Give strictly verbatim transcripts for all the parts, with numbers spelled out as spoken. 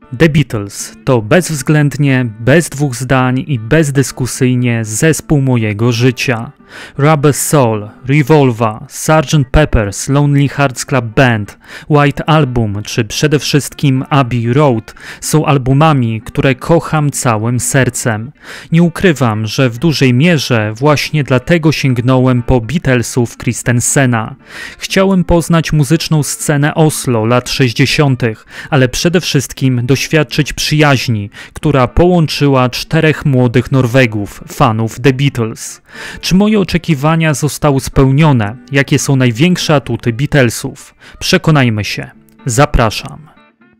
The Beatles to bezwzględnie, bez dwóch zdań i bezdyskusyjnie zespół mojego życia. Rubber Soul, Revolver, sergeant Pepper's Lonely Hearts Club Band, White Album czy przede wszystkim Abbey Road są albumami, które kocham całym sercem. Nie ukrywam, że w dużej mierze właśnie dlatego sięgnąłem po Beatlesów Christensena. Chciałem poznać muzyczną scenę Oslo lat sześćdziesiątych, ale przede wszystkim doświadczyć przyjaźni, która połączyła czterech młodych Norwegów, fanów The Beatles. Czy moje oczekiwania zostały spełnione? Jakie są największe atuty Beatlesów? Przekonajmy się. Zapraszam.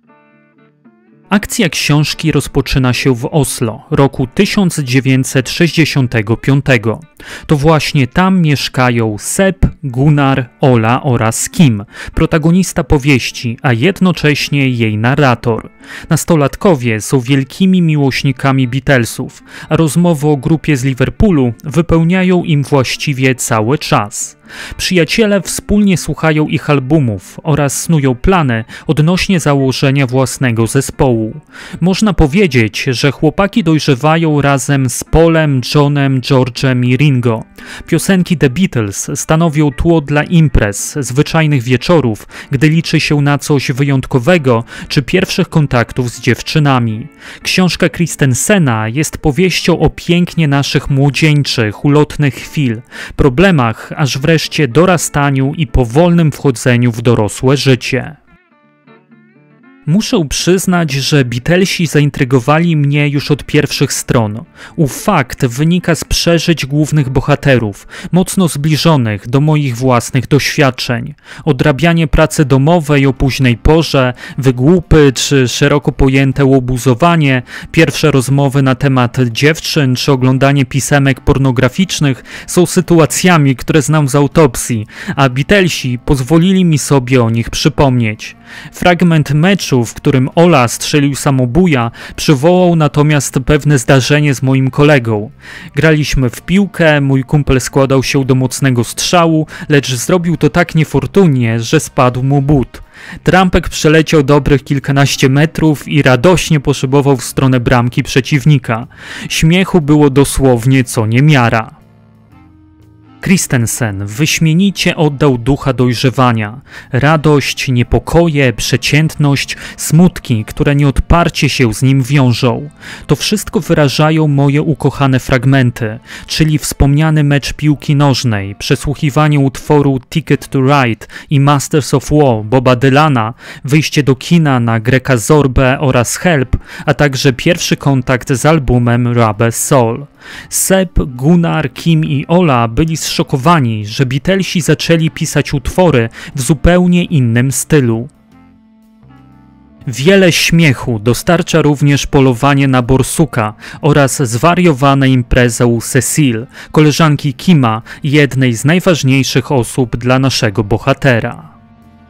Akcja książki rozpoczyna się w Oslo, roku tysiąc dziewięćset sześćdziesiątego piątego. To właśnie tam mieszkają Sepp, Gunnar, Ola oraz Kim, protagonista powieści, a jednocześnie jej narrator. Nastolatkowie są wielkimi miłośnikami Beatlesów, a rozmowy o grupie z Liverpoolu wypełniają im właściwie cały czas. Przyjaciele wspólnie słuchają ich albumów oraz snują plany odnośnie założenia własnego zespołu. Można powiedzieć, że chłopaki dojrzewają razem z Paulem, Johnem, George'em i Ringo. Piosenki The Beatles stanowią tło dla imprez, zwyczajnych wieczorów, gdy liczy się na coś wyjątkowego czy pierwszych kontaktów z dziewczynami. Książka Christensena jest powieścią o pięknie naszych młodzieńczych, ulotnych chwil, problemach, aż wreszcie dorastaniu i powolnym wchodzeniu w dorosłe życie. Muszę przyznać, że Beatlesi zaintrygowali mnie już od pierwszych stron. Ów fakt wynika z przeżyć głównych bohaterów, mocno zbliżonych do moich własnych doświadczeń. Odrabianie pracy domowej o późnej porze, wygłupy czy szeroko pojęte łobuzowanie, pierwsze rozmowy na temat dziewczyn czy oglądanie pisemek pornograficznych są sytuacjami, które znam z autopsji, a Beatlesi pozwolili mi sobie o nich przypomnieć. Fragment meczu, w którym Ola strzelił samobuja, przywołał natomiast pewne zdarzenie z moim kolegą. Graliśmy w piłkę, mój kumpel składał się do mocnego strzału, lecz zrobił to tak niefortunnie, że spadł mu but. Trampek przeleciał dobrych kilkanaście metrów i radośnie poszybował w stronę bramki przeciwnika. Śmiechu było dosłownie co niemiara. Christensen wyśmienicie oddał ducha dojrzewania. Radość, niepokoje, przeciętność, smutki, które nieodparcie się z nim wiążą. To wszystko wyrażają moje ukochane fragmenty, czyli wspomniany mecz piłki nożnej, przesłuchiwanie utworu Ticket to Ride i Masters of War Boba Dylana, wyjście do kina na Greka Zorbę oraz Help, a także pierwszy kontakt z albumem Rubber Soul. Sepp, Gunnar, Kim i Ola byli zszokowani, że Beatlesi zaczęli pisać utwory w zupełnie innym stylu. Wiele śmiechu dostarcza również polowanie na borsuka oraz zwariowane imprezy u Cecile, koleżanki Kima, jednej z najważniejszych osób dla naszego bohatera.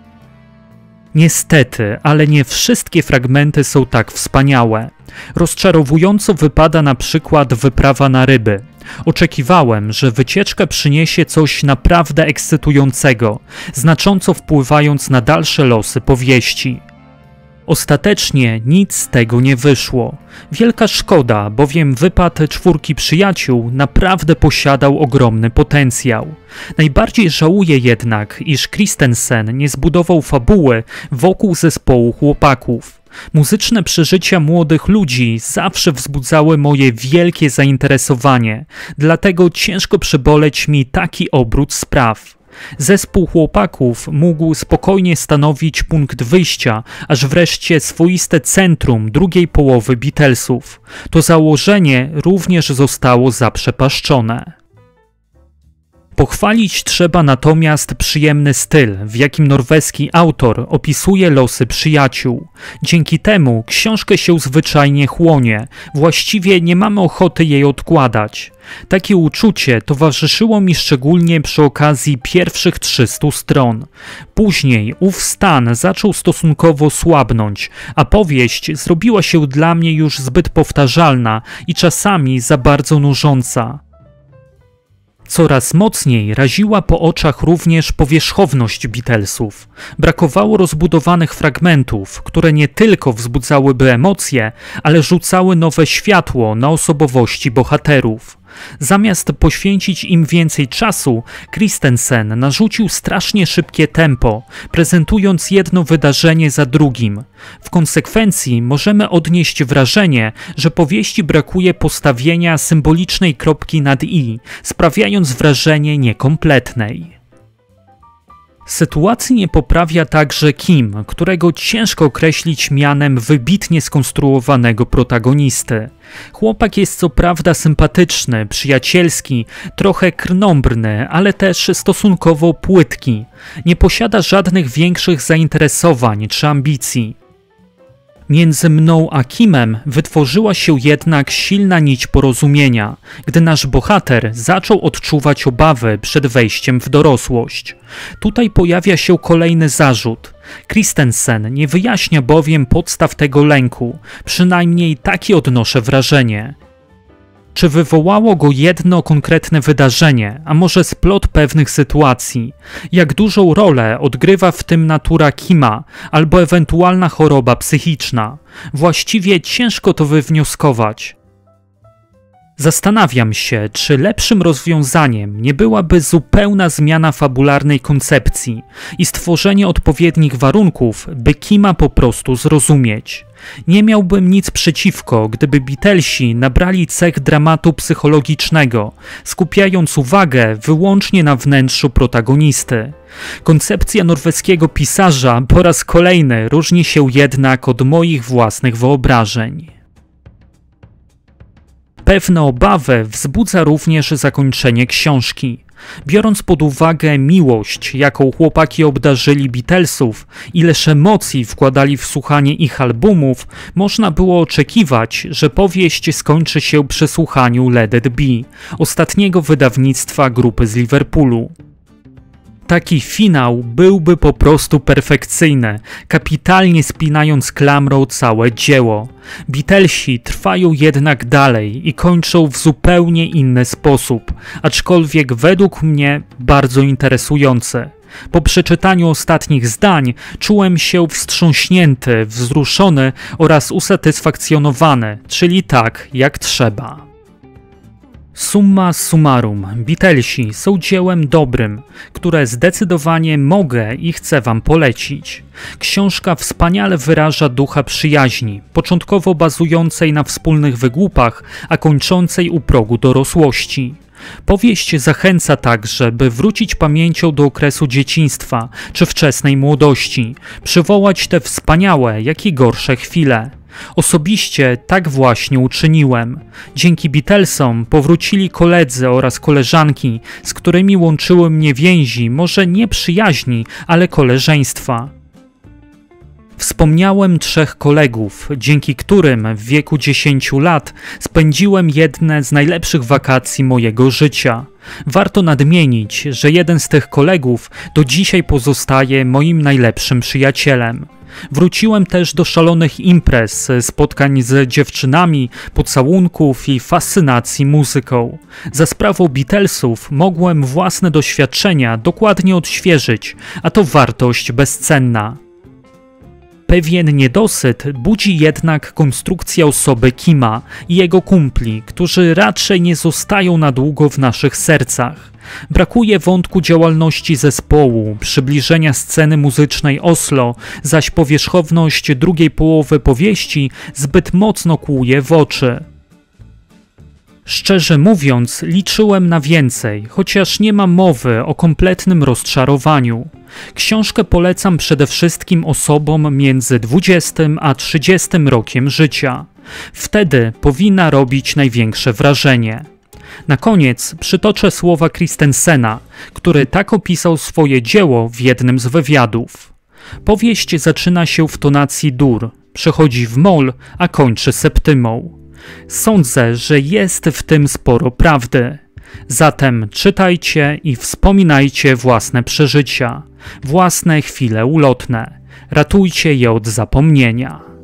Niestety, ale nie wszystkie fragmenty są tak wspaniałe. Rozczarowująco wypada na przykład wyprawa na ryby. Oczekiwałem, że wycieczka przyniesie coś naprawdę ekscytującego, znacząco wpływając na dalsze losy powieści. Ostatecznie nic z tego nie wyszło. Wielka szkoda, bowiem wypad czwórki przyjaciół naprawdę posiadał ogromny potencjał. Najbardziej żałuję jednak, iż Christensen nie zbudował fabuły wokół zespołu chłopaków. Muzyczne przeżycia młodych ludzi zawsze wzbudzały moje wielkie zainteresowanie, dlatego ciężko przeboleć mi taki obrót spraw. Zespół chłopaków mógł spokojnie stanowić punkt wyjścia, aż wreszcie swoiste centrum drugiej połowy Beatlesów. To założenie również zostało zaprzepaszczone. Pochwalić trzeba natomiast przyjemny styl, w jakim norweski autor opisuje losy przyjaciół. Dzięki temu książkę się zwyczajnie chłonie, właściwie nie mamy ochoty jej odkładać. Takie uczucie towarzyszyło mi szczególnie przy okazji pierwszych trzystu stron. Później ów stan zaczął stosunkowo słabnąć, a powieść zrobiła się dla mnie już zbyt powtarzalna i czasami za bardzo nużąca. Coraz mocniej raziła po oczach również powierzchowność Beatlesów. Brakowało rozbudowanych fragmentów, które nie tylko wzbudzałyby emocje, ale rzucały nowe światło na osobowości bohaterów. Zamiast poświęcić im więcej czasu, Christensen narzucił strasznie szybkie tempo, prezentując jedno wydarzenie za drugim. W konsekwencji możemy odnieść wrażenie, że powieści brakuje postawienia symbolicznej kropki nad i, sprawiając wrażenie niekompletnej. Sytuacji nie poprawia także Kim, którego ciężko określić mianem wybitnie skonstruowanego protagonisty. Chłopak jest co prawda sympatyczny, przyjacielski, trochę krnąbrny, ale też stosunkowo płytki. Nie posiada żadnych większych zainteresowań czy ambicji. Między mną a Kimem wytworzyła się jednak silna nić porozumienia, gdy nasz bohater zaczął odczuwać obawy przed wejściem w dorosłość. Tutaj pojawia się kolejny zarzut. Christensen nie wyjaśnia bowiem podstaw tego lęku, przynajmniej takie odnoszę wrażenie. Czy wywołało go jedno konkretne wydarzenie, a może splot pewnych sytuacji? Jak dużą rolę odgrywa w tym natura Kima, albo ewentualna choroba psychiczna? Właściwie ciężko to wywnioskować. Zastanawiam się, czy lepszym rozwiązaniem nie byłaby zupełna zmiana fabularnej koncepcji i stworzenie odpowiednich warunków, by Kima po prostu zrozumieć. Nie miałbym nic przeciwko, gdyby Beatlesi nabrali cech dramatu psychologicznego, skupiając uwagę wyłącznie na wnętrzu protagonisty. Koncepcja norweskiego pisarza po raz kolejny różni się jednak od moich własnych wyobrażeń. Pewne obawy wzbudza również zakończenie książki. Biorąc pod uwagę miłość, jaką chłopaki obdarzyli Beatlesów, ileż emocji wkładali w słuchanie ich albumów, można było oczekiwać, że powieść skończy się przy słuchaniu Let It Be, ostatniego wydawnictwa grupy z Liverpoolu. Taki finał byłby po prostu perfekcyjny, kapitalnie spinając klamrą całe dzieło. Beatlesi trwają jednak dalej i kończą w zupełnie inny sposób, aczkolwiek według mnie bardzo interesujący. Po przeczytaniu ostatnich zdań czułem się wstrząśnięty, wzruszony oraz usatysfakcjonowany, czyli tak jak trzeba. Summa summarum, Beatlesi są dziełem dobrym, które zdecydowanie mogę i chcę wam polecić. Książka wspaniale wyraża ducha przyjaźni, początkowo bazującej na wspólnych wygłupach, a kończącej u progu dorosłości. Powieść zachęca także, by wrócić pamięcią do okresu dzieciństwa czy wczesnej młodości, przywołać te wspaniałe, jak i gorsze chwile. Osobiście tak właśnie uczyniłem. Dzięki Beatlesom powrócili koledzy oraz koleżanki, z którymi łączyły mnie więzi, może nie przyjaźni, ale koleżeństwa. Wspomniałem trzech kolegów, dzięki którym w wieku dziesięciu lat spędziłem jedne z najlepszych wakacji mojego życia. Warto nadmienić, że jeden z tych kolegów do dzisiaj pozostaje moim najlepszym przyjacielem. Wróciłem też do szalonych imprez, spotkań z dziewczynami, pocałunków i fascynacji muzyką. Za sprawą Beatlesów mogłem własne doświadczenia dokładnie odświeżyć, a to wartość bezcenna. Pewien niedosyt budzi jednak konstrukcja osoby Kima i jego kumpli, którzy raczej nie zostają na długo w naszych sercach. Brakuje wątku działalności zespołu, przybliżenia sceny muzycznej Oslo, zaś powierzchowność drugiej połowy powieści zbyt mocno kłuje w oczy. Szczerze mówiąc, liczyłem na więcej, chociaż nie ma mowy o kompletnym rozczarowaniu. Książkę polecam przede wszystkim osobom między dwudziestym a trzydziestym rokiem życia. Wtedy powinna robić największe wrażenie. Na koniec przytoczę słowa Christensena, który tak opisał swoje dzieło w jednym z wywiadów. Powieść zaczyna się w tonacji dur, przechodzi w moll, a kończy septymą. Sądzę, że jest w tym sporo prawdy. Zatem czytajcie i wspominajcie własne przeżycia, własne chwile ulotne. Ratujcie je od zapomnienia.